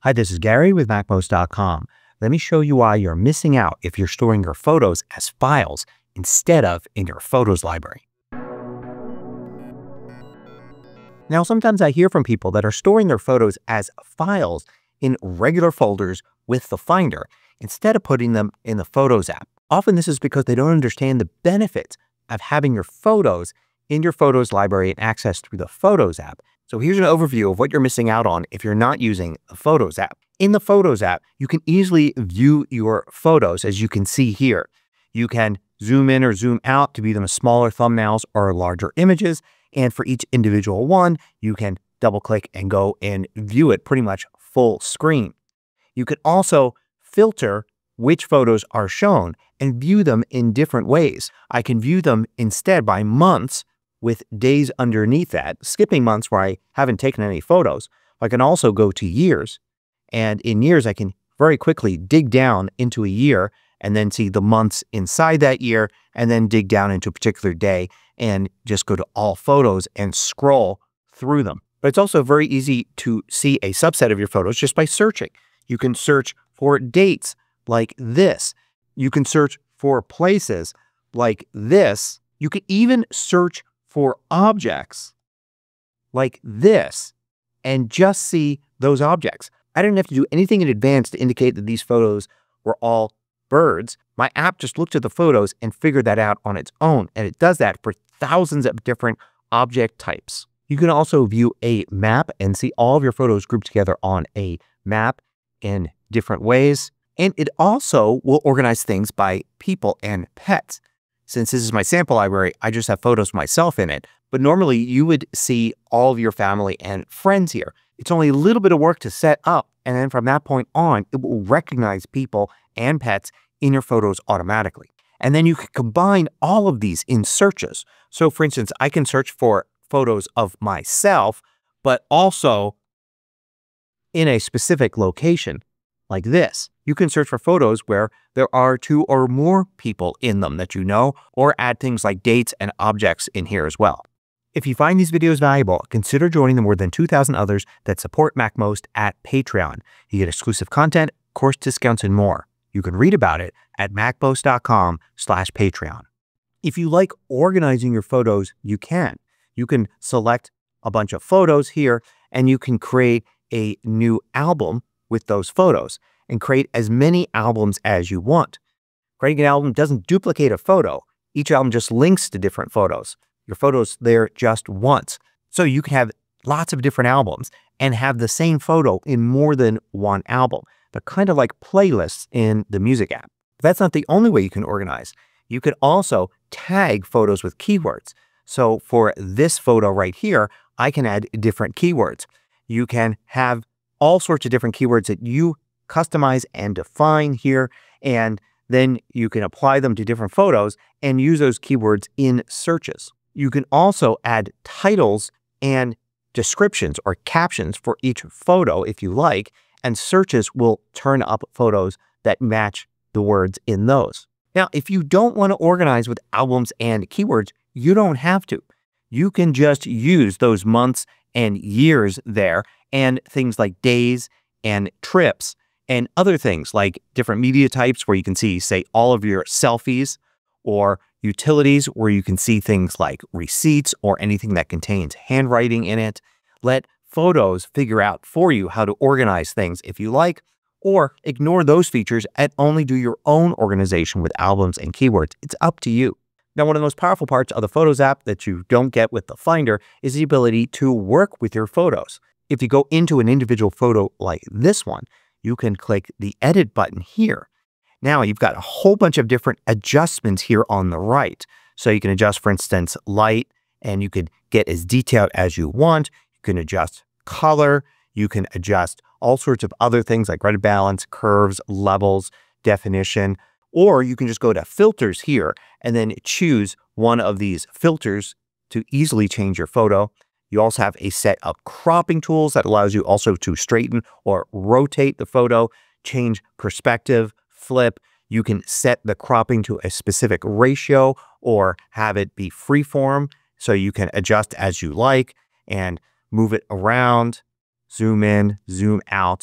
Hi, this is Gary with MACMOST.com. Let me show you why you're missing out if you're storing your photos as files instead of in your photos library. Now, sometimes I hear from people that are storing their photos as files in regular folders with the Finder instead of putting them in the Photos app. Often this is because they don't understand the benefits of having your photos in your Photos library and access through the Photos app. So here's an overview of what you're missing out on if you're not using the Photos app. In the Photos app, you can easily view your photos as you can see here. You can zoom in or zoom out to view them as smaller thumbnails or larger images. And for each individual one, you can double click and go and view it pretty much full screen. You can also filter which photos are shown and view them in different ways. I can view them instead by months with days underneath that, skipping months where I haven't taken any photos. I can also go to years, and in years I can very quickly dig down into a year and then see the months inside that year, and then dig down into a particular day and just go to all photos and scroll through them. But it's also very easy to see a subset of your photos just by searching. You can search for dates like this. You can search for places like this. You can even search for objects like this and just see those objects. I didn't have to do anything in advance to indicate that these photos were all birds. My app just looked at the photos and figured that out on its own, and it does that for thousands of different object types. You can also view a map and see all of your photos grouped together on a map in different ways. And it also will organize things by people and pets. Since this is my sample library, I just have photos of myself in it. But normally you would see all of your family and friends here. It's only a little bit of work to set up. And then from that point on, it will recognize people and pets in your photos automatically. And then you can combine all of these in searches. So for instance, I can search for photos of myself, but also in a specific location like this. You can search for photos where there are 2 or more people in them that you know, or add things like dates and objects in here as well. If you find these videos valuable, consider joining the more than 2,000 others that support MACMOST at Patreon. You get exclusive content, course discounts, and more. You can read about it at macmost.com/Patreon. If you like organizing your photos, you can. You can select a bunch of photos here, and you can create a new album with those photos and create as many albums as you want. Creating an album doesn't duplicate a photo. Each album just links to different photos. Your photo's there just once. So you can have lots of different albums and have the same photo in more than one album. They're kind of like playlists in the music app. But that's not the only way you can organize. You could also tag photos with keywords. So for this photo right here, I can add different keywords. You can have all sorts of different keywords that you customize and define here, and then you can apply them to different photos and use those keywords in searches. You can also add titles and descriptions or captions for each photo if you like, and searches will turn up photos that match the words in those. Now, if you don't want to organize with albums and keywords, you don't have to. You can just use those months and years there and things like days and trips and other things like different media types where you can see, say, all of your selfies, or utilities where you can see things like receipts or anything that contains handwriting in it. Let photos figure out for you how to organize things if you like, or ignore those features and only do your own organization with albums and keywords. It's up to you. Now, one of the most powerful parts of the Photos app that you don't get with the Finder is the ability to work with your photos. If you go into an individual photo like this one, you can click the Edit button here. Now you've got a whole bunch of different adjustments here on the right. So you can adjust, for instance, light, and you could get as detailed as you want. You can adjust color. You can adjust all sorts of other things like red balance, curves, levels, definition, or you can just go to filters here and then choose one of these filters to easily change your photo. You also have a set of cropping tools that allows you also to straighten or rotate the photo, change perspective, flip. You can set the cropping to a specific ratio or have it be freeform, so you can adjust as you like and move it around, zoom in, zoom out,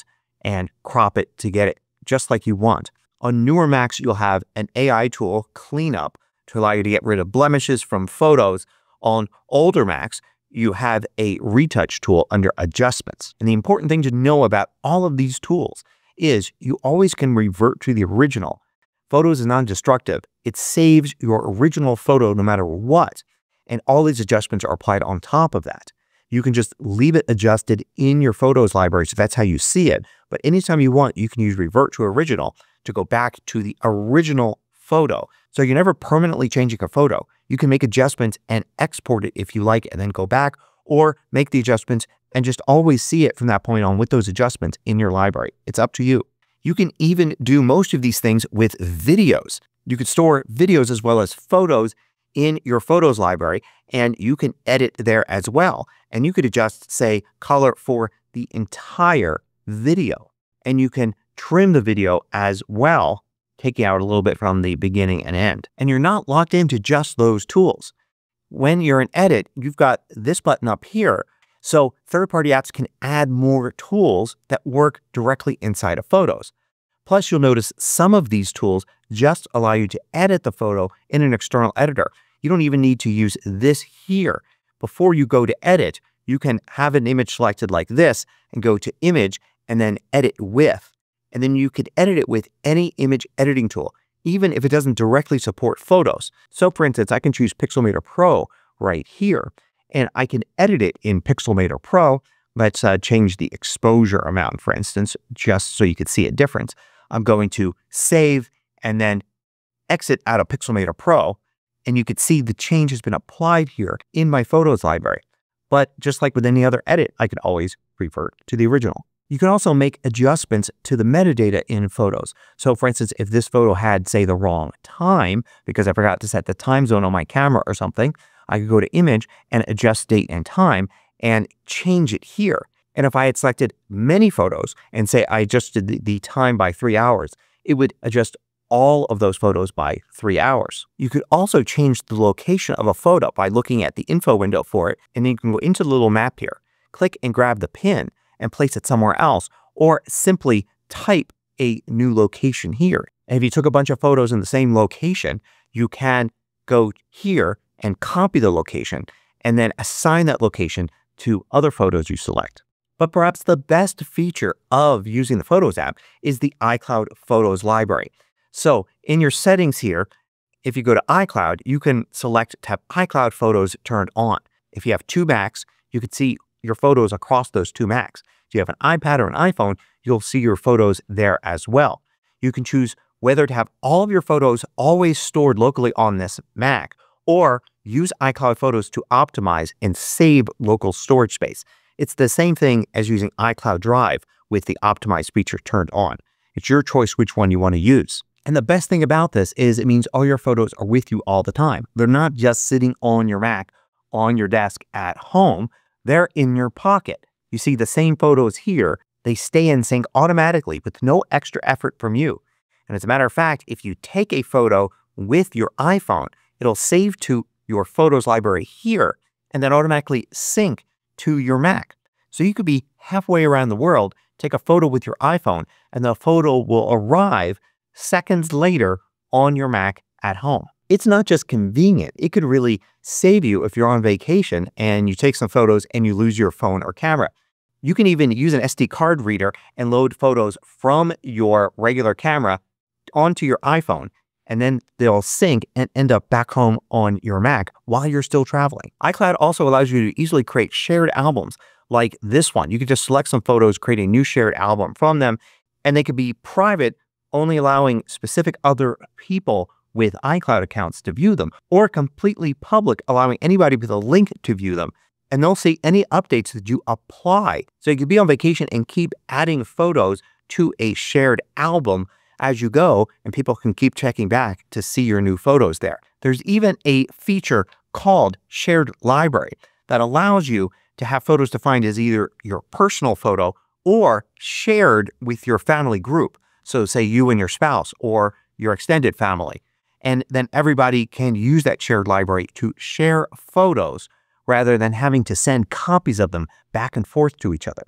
and crop it to get it just like you want. On newer Macs, you'll have an AI tool, Cleanup, to allow you to get rid of blemishes from photos. On older Macs, you have a retouch tool under Adjustments. And the important thing to know about all of these tools is you always can revert to the original. Photos is non-destructive. It saves your original photo no matter what. And all these adjustments are applied on top of that. You can just leave it adjusted in your Photos library, so that's how you see it. But anytime you want, you can use Revert to Original to go back to the original photo. So you're never permanently changing a photo. You can make adjustments and export it if you like, and then go back, or make the adjustments and just always see it from that point on with those adjustments in your library. It's up to you. You can even do most of these things with videos. You could store videos as well as photos in your Photos library, and you can edit there as well. And you could adjust, say, color for the entire video. And you can trim the video as well, taking out a little bit from the beginning and end. And you're not locked into just those tools. When you're in Edit, you've got this button up here. So third-party apps can add more tools that work directly inside of Photos. Plus, you'll notice some of these tools just allow you to edit the photo in an external editor. You don't even need to use this here. Before you go to Edit, you can have an image selected like this and go to Image and then Edit With. And then you could edit it with any image editing tool, even if it doesn't directly support Photos. So for instance, I can choose Pixelmator Pro right here, and I can edit it in Pixelmator Pro. Let's change the exposure amount, for instance, just so you could see a difference. I'm going to save and then exit out of Pixelmator Pro, and you could see the change has been applied here in my Photos library. But just like with any other edit, I could always revert to the original. You can also make adjustments to the metadata in Photos. So for instance, if this photo had, say, the wrong time, because I forgot to set the time zone on my camera or something, I could go to Image and adjust date and time and change it here. And if I had selected many photos and say I adjusted the time by 3 hours, it would adjust all of those photos by 3 hours. You could also change the location of a photo by looking at the info window for it, and then you can go into the little map here, click and grab the pin and place it somewhere else, or simply type a new location here. And if you took a bunch of photos in the same location, you can go here and copy the location and then assign that location to other photos you select. But perhaps the best feature of using the Photos app is the iCloud Photos library. So in your settings here, if you go to iCloud, you can select to have iCloud Photos turned on. If you have two Macs, you can see your photos across those two Macs. If you have an iPad or an iPhone, you'll see your photos there as well. You can choose whether to have all of your photos always stored locally on this Mac, or use iCloud Photos to optimize and save local storage space. It's the same thing as using iCloud Drive with the optimize feature turned on. It's your choice which one you want to use. And the best thing about this is it means all your photos are with you all the time. They're not just sitting on your Mac, on your desk at home. They're in your pocket. You see the same photos here. They stay in sync automatically with no extra effort from you. And as a matter of fact, if you take a photo with your iPhone, it'll save to your Photos library here and then automatically sync to your Mac. So you could be halfway around the world, take a photo with your iPhone, and the photo will arrive seconds later on your Mac at home. It's not just convenient. It could really save you if you're on vacation and you take some photos and you lose your phone or camera. You can even use an SD card reader and load photos from your regular camera onto your iPhone, and then they'll sync and end up back home on your Mac while you're still traveling. iCloud also allows you to easily create shared albums like this one. You can just select some photos, create a new shared album from them, and they could be private, only allowing specific other people with iCloud accounts to view them, or completely public, allowing anybody with a link to view them. And they'll see any updates that you apply. So you could be on vacation and keep adding photos to a shared album as you go, and people can keep checking back to see your new photos there. There's even a feature called Shared Library that allows you to have photos defined as either your personal photo or shared with your family group. So say you and your spouse or your extended family. And then everybody can use that shared library to share photos rather than having to send copies of them back and forth to each other.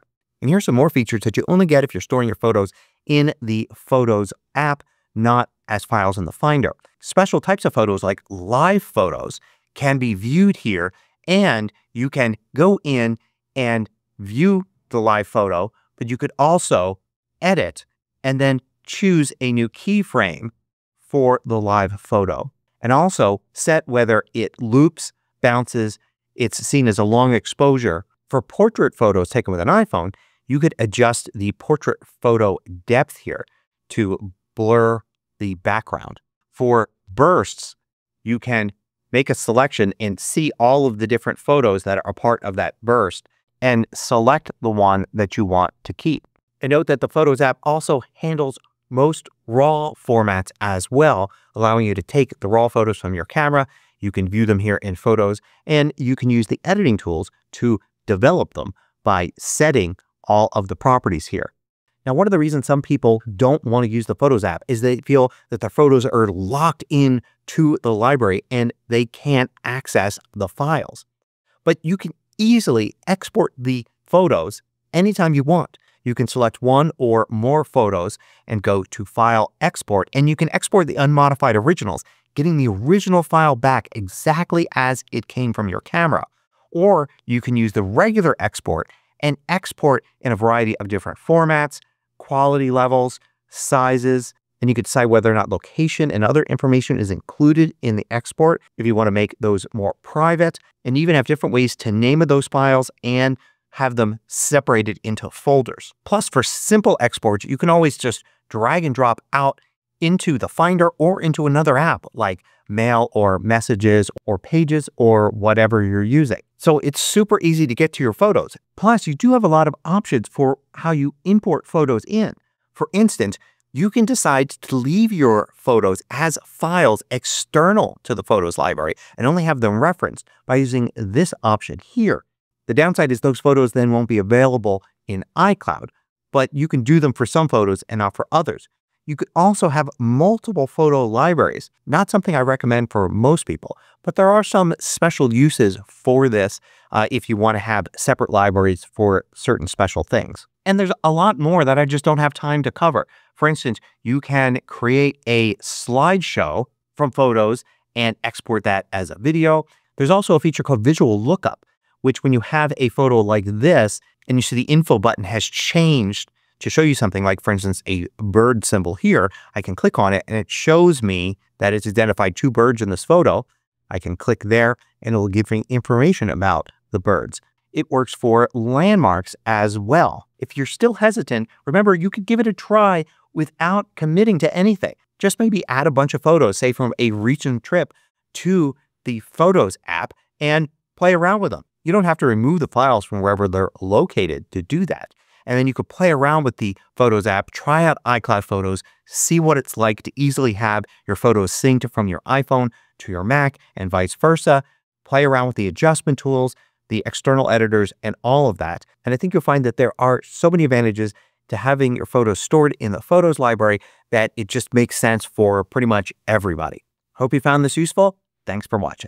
And here's some more features that you only get if you're storing your photos in the Photos app, not as files in the Finder. Special types of photos like live photos can be viewed here, and you can go in and view the live photo, but you could also edit and then choose a new keyframe for the live photo, and also set whether it loops, bounces, it's seen as a long exposure. For portrait photos taken with an iPhone, you could adjust the portrait photo depth here to blur the background. For bursts, you can make a selection and see all of the different photos that are a part of that burst and select the one that you want to keep. And note that the Photos app also handles most RAW formats as well, allowing you to take the RAW photos from your camera. You can view them here in Photos, and you can use the editing tools to develop them by setting all of the properties here. Now, one of the reasons some people don't want to use the Photos app is they feel that their photos are locked in to the library and they can't access the files. But you can easily export the photos anytime you want. You can select one or more photos and go to File, Export, and you can export the unmodified originals, getting the original file back exactly as it came from your camera. Or you can use the regular export and export in a variety of different formats, quality levels, sizes, and you could decide whether or not location and other information is included in the export if you want to make those more private, and even have different ways to name those files and have them separated into folders. Plus, for simple exports, you can always just drag and drop out into the Finder or into another app like Mail or Messages or Pages or whatever you're using. So it's super easy to get to your photos. Plus, you do have a lot of options for how you import photos in. For instance, you can decide to leave your photos as files external to the Photos library and only have them referenced by using this option here. The downside is those photos then won't be available in iCloud, but you can do them for some photos and not for others. You could also have multiple photo libraries. Not something I recommend for most people, but there are some special uses for this if you want to have separate libraries for certain special things. And there's a lot more that I just don't have time to cover. For instance, you can create a slideshow from photos and export that as a video. There's also a feature called Visual Lookup, which when you have a photo like this and you see the info button has changed to show you something like, for instance, a bird symbol here, I can click on it and it shows me that it's identified 2 birds in this photo. I can click there and it'll give me information about the birds. It works for landmarks as well. If you're still hesitant, remember you could give it a try without committing to anything. Just maybe add a bunch of photos, say from a recent trip, to the Photos app and play around with them. You don't have to remove the files from wherever they're located to do that. And then you could play around with the Photos app, try out iCloud Photos, see what it's like to easily have your photos synced from your iPhone to your Mac and vice versa. Play around with the adjustment tools, the external editors, and all of that. And I think you'll find that there are so many advantages to having your photos stored in the Photos library that it just makes sense for pretty much everybody. Hope you found this useful. Thanks for watching.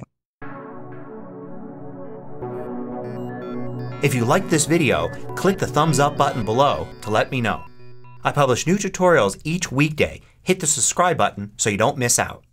If you liked this video, click the thumbs up button below to let me know. I publish new tutorials each weekday. Hit the subscribe button so you don't miss out.